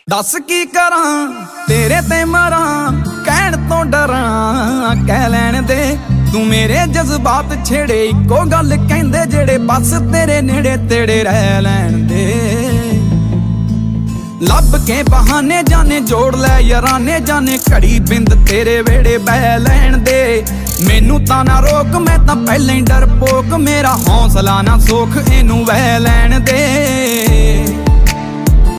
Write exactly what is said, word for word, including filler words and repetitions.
दस की करा तेरे ते मरा कहण तो डरा कह लैण दे तू मेरे जज्बात छेड़े इको गल कहंदे जेड़े बस तेरे नेड़े तेड़े रह लैण दे। लब के बहाने जाने जोड़ लै याराने जाने घड़ी बिंद तेरे वेड़े बह लैण दे। मैनू तां ना रोक मैं तां पहले ही डरपोक मेरा हौसला ना सोख इनू वह लैण दे।